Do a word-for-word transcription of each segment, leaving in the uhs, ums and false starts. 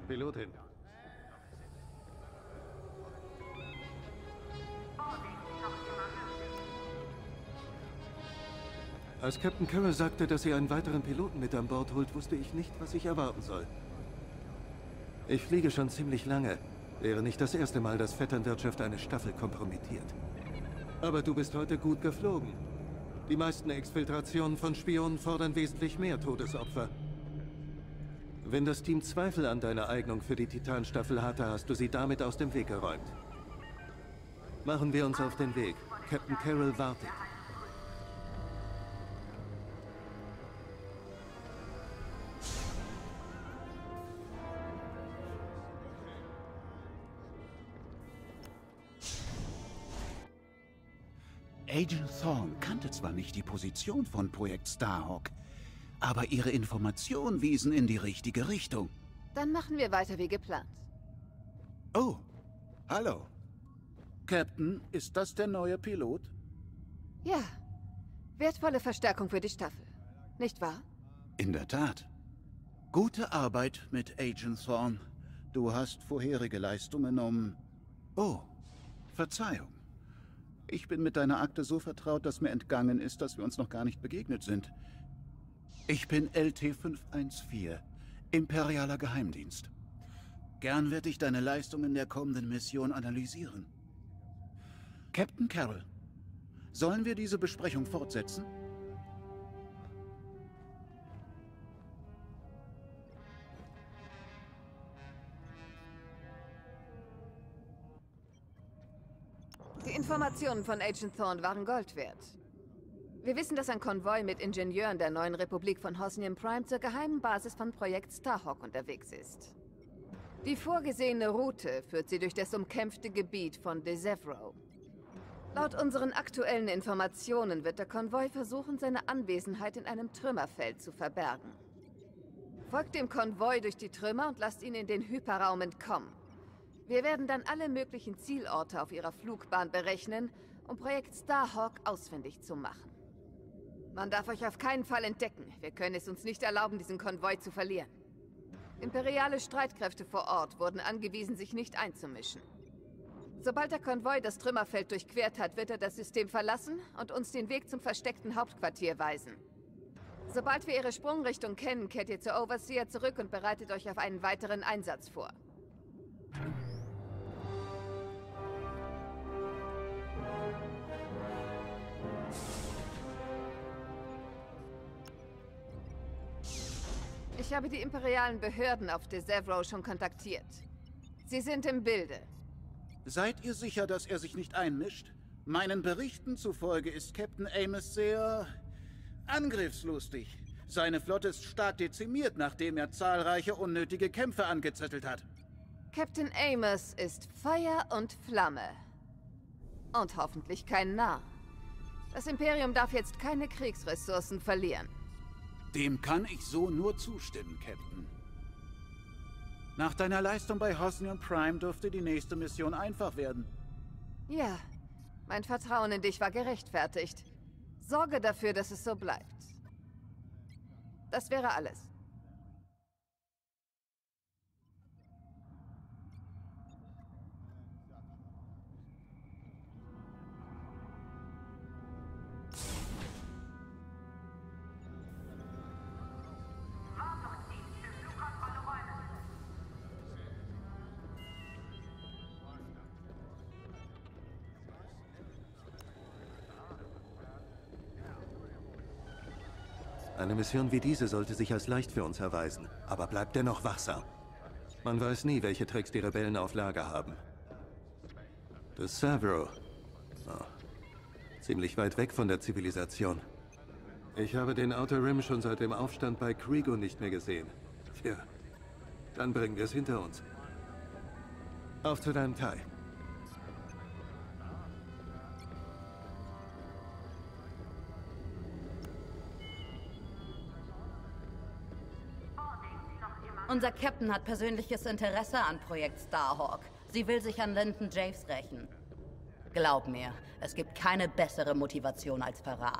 Pilotin. Als Captain Carroll sagte, dass sie einen weiteren Piloten mit an Bord holt, wusste ich nicht, was ich erwarten soll. Ich fliege schon ziemlich lange. Wäre nicht das erste Mal, dass Vetternwirtschaft eine Staffel kompromittiert. Aber du bist heute gut geflogen. Die meisten Exfiltrationen von Spionen fordern wesentlich mehr Todesopfer. Wenn das Team Zweifel an deiner Eignung für die Titan-Staffel hatte, hast du sie damit aus dem Weg geräumt. Machen wir uns auf den Weg. Captain Carroll wartet. Agent Thorne kannte zwar nicht die Position von Projekt Starhawk, aber ihre Informationen wiesen in die richtige Richtung. Dann machen wir weiter wie geplant. Oh, hallo. Captain, ist das der neue Pilot? Ja, wertvolle Verstärkung für die Staffel, nicht wahr? In der Tat. Gute Arbeit mit Agent Thorne. Du hast vorherige Leistungen um... Oh, Verzeihung. Ich bin mit deiner Akte so vertraut, dass mir entgangen ist, dass wir uns noch gar nicht begegnet sind. Ich bin L T fünf eins vier, Imperialer Geheimdienst. Gern werde ich deine Leistungen der kommenden Mission analysieren. Captain Carroll, sollen wir diese Besprechung fortsetzen? Die Informationen von Agent Thorne waren Gold wert. Wir wissen, dass ein Konvoi mit Ingenieuren der neuen Republik von Hosnian Prime zur geheimen Basis von Projekt Starhawk unterwegs ist. Die vorgesehene Route führt sie durch das umkämpfte Gebiet von Desevro. Laut unseren aktuellen Informationen wird der Konvoi versuchen, seine Anwesenheit in einem Trümmerfeld zu verbergen. Folgt dem Konvoi durch die Trümmer und lasst ihn in den Hyperraum entkommen. Wir werden dann alle möglichen Zielorte auf ihrer Flugbahn berechnen, um Projekt Starhawk ausfindig zu machen. Man darf euch auf keinen Fall entdecken. Wir können es uns nicht erlauben, diesen Konvoi zu verlieren. Imperiale Streitkräfte vor Ort wurden angewiesen, sich nicht einzumischen. Sobald der Konvoi das Trümmerfeld durchquert hat, wird er das System verlassen und uns den Weg zum versteckten Hauptquartier weisen. Sobald wir ihre Sprungrichtung kennen, kehrt ihr zur Overseer zurück und bereitet euch auf einen weiteren Einsatz vor. Ich habe die imperialen Behörden auf Desevro schon kontaktiert. Sie sind im Bilde. Seid ihr sicher, dass er sich nicht einmischt? Meinen Berichten zufolge ist Captain Amos sehr angriffslustig. Seine Flotte ist stark dezimiert, nachdem er zahlreiche unnötige Kämpfe angezettelt hat. Captain Amos ist Feuer und Flamme. Und hoffentlich kein Narr. Das Imperium darf jetzt keine Kriegsressourcen verlieren. Dem kann ich so nur zustimmen, Captain. Nach deiner Leistung bei Hosnian Prime dürfte die nächste Mission einfach werden. Ja, mein Vertrauen in dich war gerechtfertigt. Sorge dafür, dass es so bleibt. Das wäre alles. Eine Mission wie diese sollte sich als leicht für uns erweisen, aber bleibt dennoch wachsam. Man weiß nie, welche Tricks die Rebellen auf Lager haben. Desevro. Oh, ziemlich weit weg von der Zivilisation. Ich habe den Outer Rim schon seit dem Aufstand bei Krigo nicht mehr gesehen. Tja, dann bringen wir es hinter uns. Auf zu deinem Teil. Unser Captain hat persönliches Interesse an Projekt Starhawk. Sie will sich an Lyndon Javes rächen. Glaub mir, es gibt keine bessere Motivation als Verrat.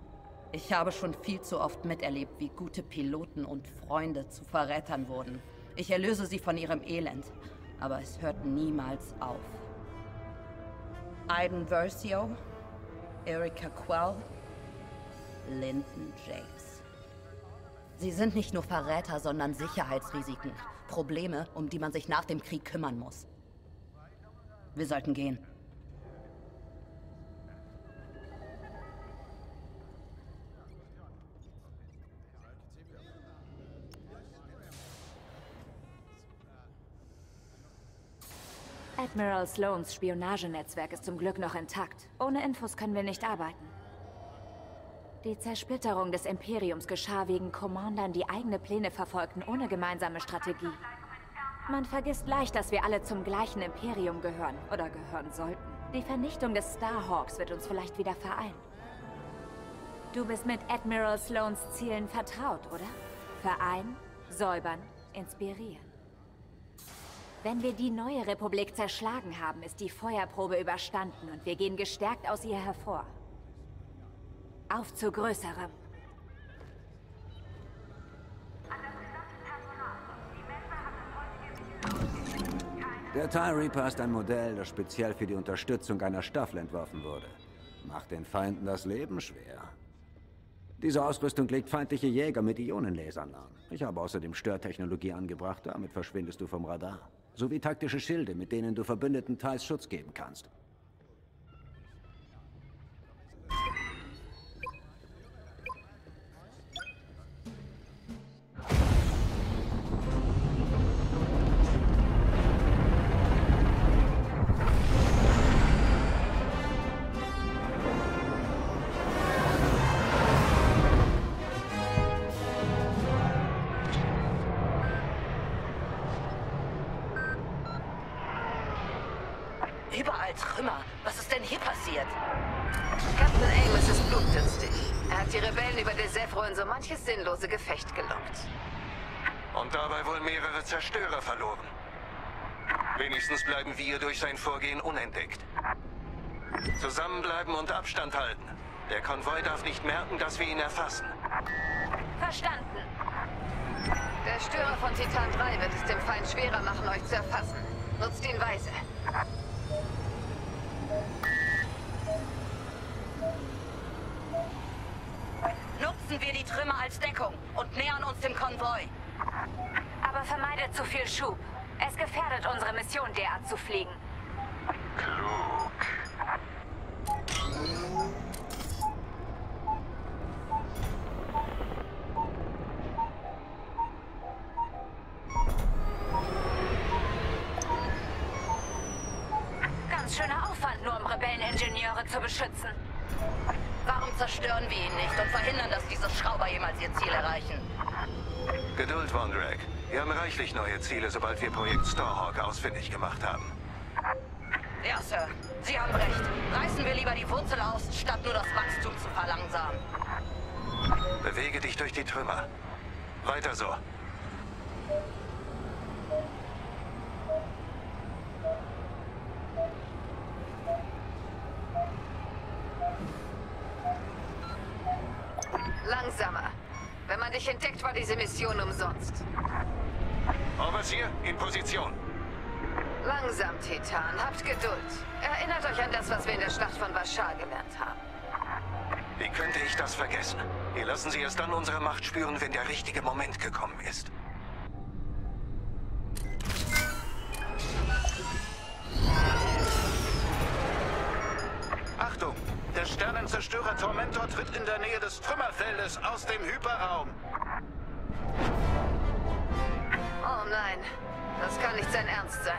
Ich habe schon viel zu oft miterlebt, wie gute Piloten und Freunde zu Verrätern wurden. Ich erlöse sie von ihrem Elend. Aber es hört niemals auf. Aiden Versio, Erika Quell, Lyndon James. Sie sind nicht nur Verräter, sondern Sicherheitsrisiken. Probleme, um die man sich nach dem Krieg kümmern muss. Wir sollten gehen. Admiral Sloans Spionagenetzwerk ist zum Glück noch intakt. Ohne Infos können wir nicht arbeiten. Die Zersplitterung des Imperiums geschah wegen Commandern, die eigene Pläne verfolgten, ohne gemeinsame Strategie. Man vergisst leicht, dass wir alle zum gleichen Imperium gehören, oder gehören sollten. Die Vernichtung des Starhawks wird uns vielleicht wieder vereinen. Du bist mit Admiral Sloans Zielen vertraut, oder? Vereinen, säubern, inspirieren. Wenn wir die neue Republik zerschlagen haben, ist die Feuerprobe überstanden und wir gehen gestärkt aus ihr hervor. Auf zu Größerem. Der TIE Reaper ist ein Modell, das speziell für die Unterstützung einer Staffel entworfen wurde. Macht den Feinden das Leben schwer. Diese Ausrüstung legt feindliche Jäger mit Ionenlasern an. Ich habe außerdem Störtechnologie angebracht, damit verschwindest du vom Radar. Sowie taktische Schilde, mit denen du verbündeten TIEs Schutz geben kannst. Überall Trümmer. Was ist denn hier passiert? Captain Amos ist blutdürstig. Er hat die Rebellen über Desevro in so manches sinnlose Gefecht gelockt. Und dabei wohl mehrere Zerstörer verloren. Wenigstens bleiben wir durch sein Vorgehen unentdeckt. Zusammenbleiben und Abstand halten. Der Konvoi darf nicht merken, dass wir ihn erfassen. Verstanden. Der Störer von Titan drei wird es dem Feind schwerer machen, euch zu erfassen. Nutzt ihn weise. Nutzen wir die Trümmer als Deckung und nähern uns dem Konvoi. Aber vermeidet zu viel Schub. Es gefährdet unsere Mission, derart zu fliegen. Klug. Ganz schöner Aufwand, nur um Rebelleningenieure zu beschützen. Warum zerstören wir ihn nicht und verhindern, dass diese Schrauber jemals ihr Ziel erreichen? Geduld, Vondrack. Wir haben reichlich neue Ziele, sobald wir Projekt Starhawk ausfindig gemacht haben. Ja, Sir. Sie haben recht. Reißen wir lieber die Wurzel aus, statt nur das Wachstum zu verlangsamen. Bewege dich durch die Trümmer. Weiter so. Langsamer. Wenn man dich entdeckt, war diese Mission umsonst. Overseer, in Position. Langsam, Titan. Habt Geduld. Erinnert euch an das, was wir in der Schlacht von Bashar gelernt haben. Wie könnte ich das vergessen? Wir lassen sie erst dann unsere Macht spüren, wenn der richtige Moment gekommen ist. Achtung! Der Sternenzerstörer Tormentor tritt in der Nähe des Trümmerfeldes aus dem Hyperraum. Oh nein. Das kann nicht sein Ernst sein.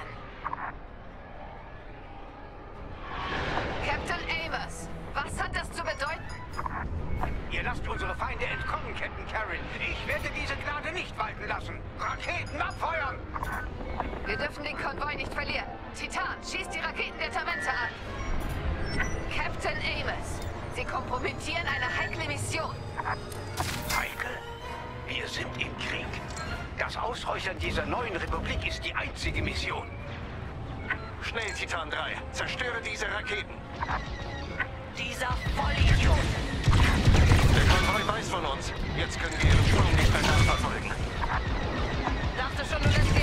Captain Amos, was hat das zu bedeuten? Ihr lasst unsere Feinde entkommen, Captain Karen. Ich werde diese Gnade nicht walten lassen. Raketen abfeuern! Wir dürfen den Konvoi nicht verlieren. Titan, schießt die Raketen der Tormentor an. Captain Amos, Sie kompromittieren eine heikle Mission. Heikel? Wir sind im Krieg. Das Ausräuchern dieser neuen Republik ist die einzige Mission. Schnell, Titan drei. Zerstöre diese Raketen. Dieser Vollidiot! Der Konvoi weiß von uns. Jetzt können wir ihren Sprung nicht mehr nachverfolgen. Dachte schon, du lässt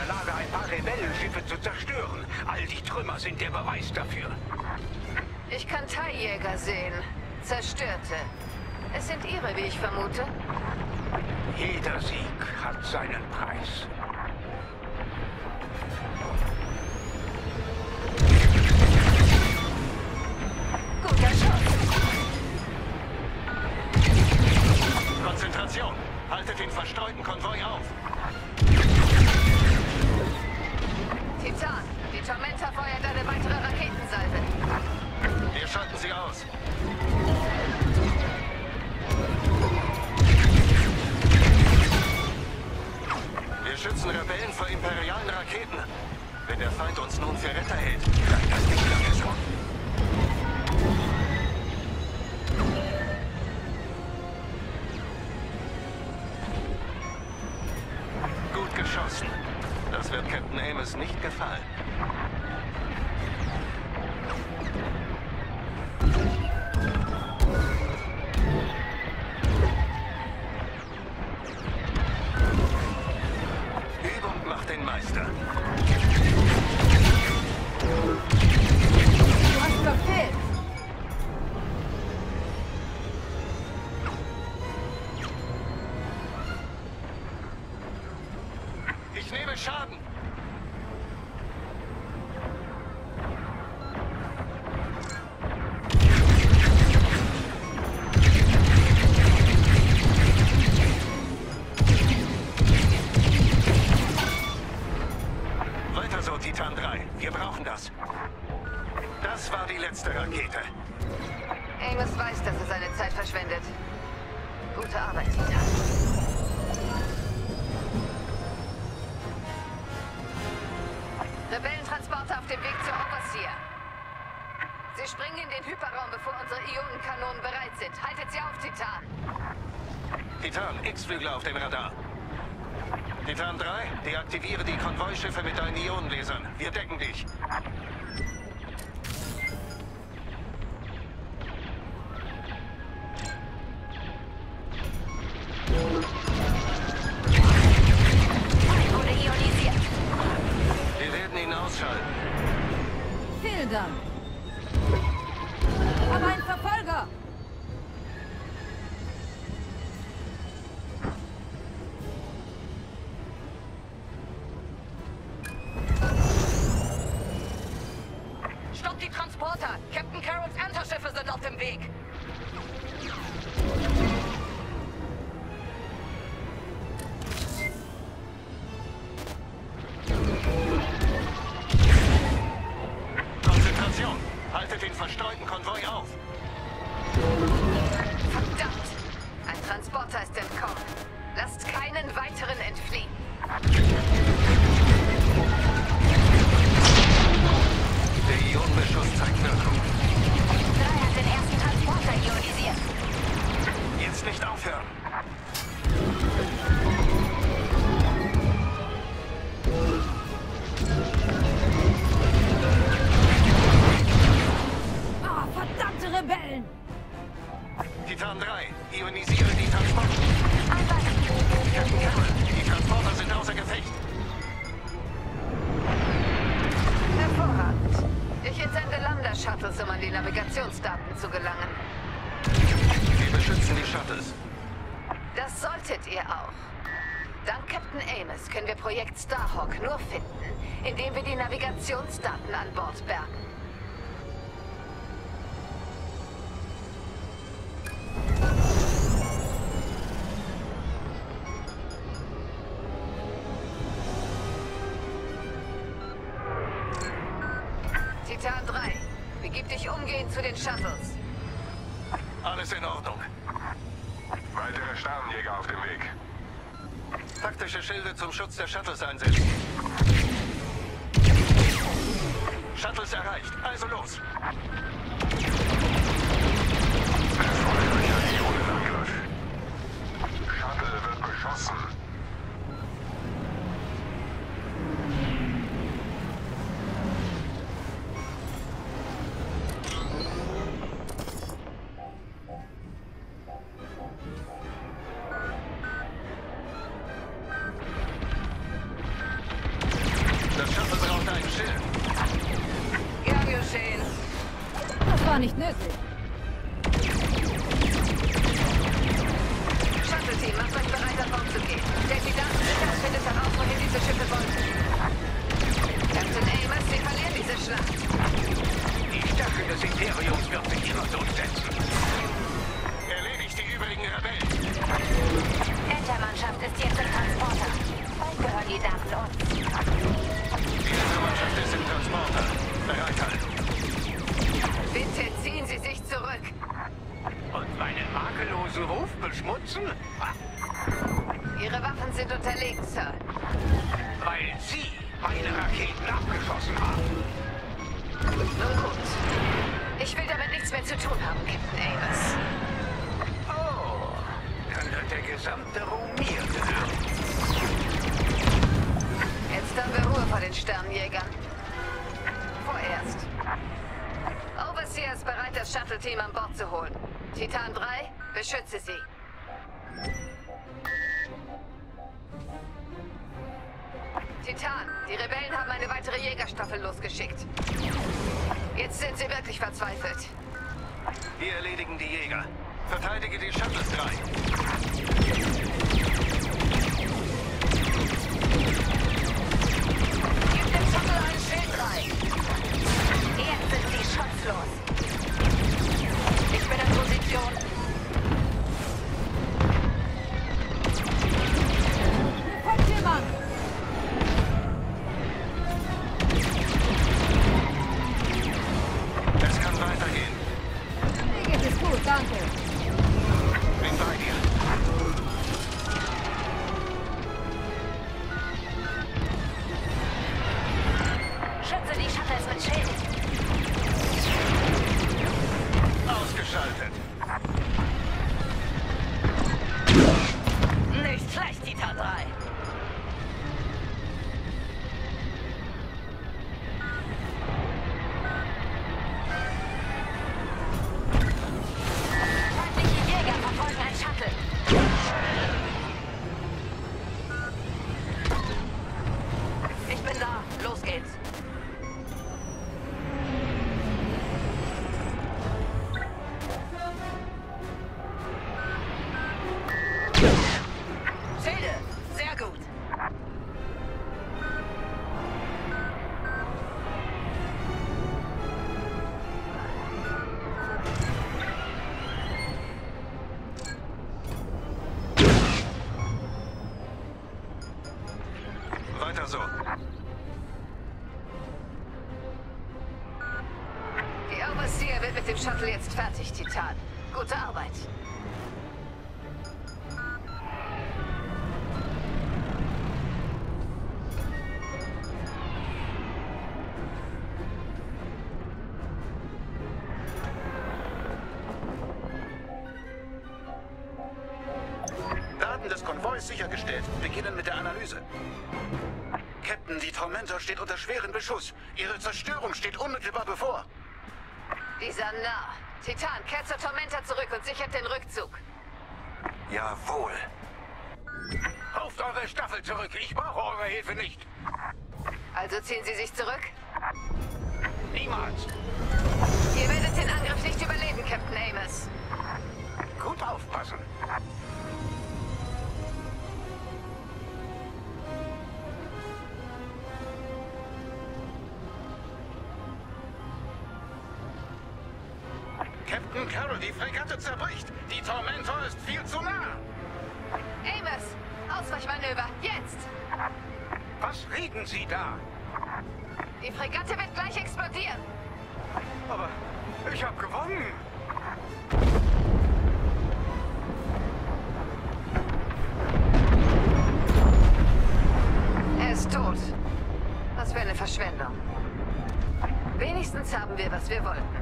der Lage, ein paar Rebellenschiffe zu zerstören. All die Trümmer sind der Beweis dafür. Ich kann TIE-Jäger sehen. Zerstörte. Es sind ihre, wie ich vermute. Jeder Sieg hat seinen Preis. Guter Schuss. Konzentration! Haltet den verstreuten Konvoi auf! Titan, die Tormenta feuert eine weitere Raketensalve. Wir schalten sie aus. Wir schützen Rebellen vor imperialen Raketen. Wenn der Feind uns nun für Retter hält, bleibt das nicht lange so. Gut geschossen. Das wird Captain Amos nicht gefallen. Übung macht den Meister. Du hast verfehlt. Ich nehme Schaden. Weiter so, Titan drei. Wir brauchen das. Das war die letzte Rakete. Amos weiß, dass er seine Zeit verschwendet. Gute Arbeit, Titan. Rebellentransporter auf dem Weg zur Overseer. Sie springen in den Hyperraum, bevor unsere Ionenkanonen bereit sind. Haltet sie auf, Titan. Titan, X-Flügler auf dem Radar. Titan drei, deaktiviere die Konvoischiffe mit deinen Ionenlasern. Wir decken dich. Wurde ionisiert. Wir werden ihn ausschalten. Vielen Dank. Aber ein Verfolger! Stoppt die Transporter! Captain Carrolls Enter-Schiffe sind auf dem Weg! Konzentration! Haltet den verstreuten Konvoi auf! Verdammt! Ein Transporter ist entkommen. Lasst keinen weiteren entfliehen. Der Ionenbeschuss zeigt Wirkung. Drei hat den ersten Transporter ionisiert. Jetzt nicht aufhören! Ah, verdammte Rebellen! Titan drei, ionisiere die Transporter. Captain Carroll, die Transporter sind außer Gefecht. Hervorragend. Ich entsende Lambda-Shuttles, um an die Navigationsdaten zu gelangen. Wir beschützen die Shuttles. Das solltet ihr auch. Dank Captain Amos können wir Projekt Starhawk nur finden, indem wir die Navigationsdaten an Bord bergen. Titan drei, begib dich umgehend zu den Shuttles. Alles in Ordnung. Weitere Sternenjäger auf dem Weg. Taktische Schilde zum Schutz der Shuttles einsetzen. Shuttles erreicht, also los. Erfolgreicher Ionenangriff. Shuttle wird beschossen. Bleiben still. Gern geschehen. Das war nicht nötig. Shuttle-Team, macht euch bereit, an Bord zu gehen. Stellt die Datensicherheit findet heraus, wohin diese Schiffe wollen. Captain Amos, wir verlieren diese Schlacht. Die Stärke des Imperiums wird sich immer durchsetzen. Erledigt die übrigen Rebellen. Entermannschaft ist jetzt im Transporter. Bald gehören die Daten uns. Die Entermannschaft ist im Transporter. Bereithalten. Bitte ziehen Sie sich zurück. Und meinen makellosen Ruf beschmutzen? Ihre Waffen sind unterlegt, Sir. Weil Sie meine Raketen abgeschossen haben. Nun gut. Ich will damit nichts mehr zu tun haben, Captain Amos. Oh, dann wird der gesamte Ruhm mir gehören. Jetzt haben wir Ruhe vor den Sternenjägern. Vorerst. Overseer ist bereit, das Shuttle-Team an Bord zu holen. Titan drei, beschütze sie. Titan, die Rebellen haben eine weitere Jägerstaffel losgeschickt. Jetzt sind sie wirklich verzweifelt. Wir erledigen die Jäger. Verteidige die Shuttle drei. Gib dem Shuttle einen Schild rein. Jetzt sind sie schutzlos. Ich bin in Position. Kommt jemand! Es kann weitergehen. Mir geht es gut, danke. Bin bei dir. Schütze die Shuttles mit Schild. Ausgeschaltet. Nicht schlecht, Titan drei. Feindliche Jäger verfolgen ein Shuttle. Ich bin da. Los geht's. Schilde. Sehr gut. Weiter so. Die Overseer wird mit dem Shuttle jetzt fertig, Titan. Gute Arbeit. Daten des Konvois sichergestellt. Beginnen mit der Analyse. Captain, die Tormentor steht unter schweren Beschuss. Ihre Zerstörung steht unmittelbar bevor. Dieser Narr. Titan, kehrt zur Tormenta zurück und sichert den Rückzug. Jawohl. Ruft eure Staffel zurück. Ich brauche eure Hilfe nicht. Also ziehen Sie sich zurück? Niemals. Ihr werdet den Angriff nicht überleben, Captain Amos. Gut aufpassen. Captain Carroll, die Fregatte zerbricht. Die Tormentor ist viel zu nah. Amos, Ausweichmanöver, jetzt! Was reden Sie da? Die Fregatte wird gleich explodieren. Aber ich habe gewonnen. Er ist tot. Was für eine Verschwendung. Wenigstens haben wir, was wir wollten.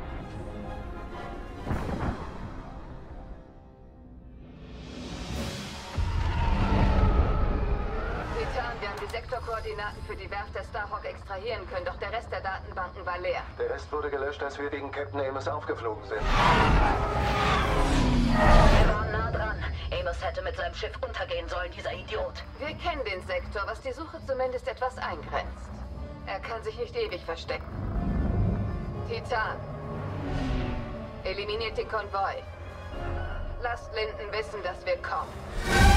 Titan, wir haben die Sektorkoordinaten für die Werft der Starhawk extrahieren können, doch der Rest der Datenbanken war leer. Der Rest wurde gelöscht, als wir gegen Captain Amos aufgeflogen sind. Wir waren nah dran. Amos hätte mit seinem Schiff untergehen sollen, dieser Idiot. Wir kennen den Sektor, was die Suche zumindest etwas eingrenzt. Er kann sich nicht ewig verstecken. Titan. Eliminiert den Konvoi. Lasst Linden wissen, dass wir kommen.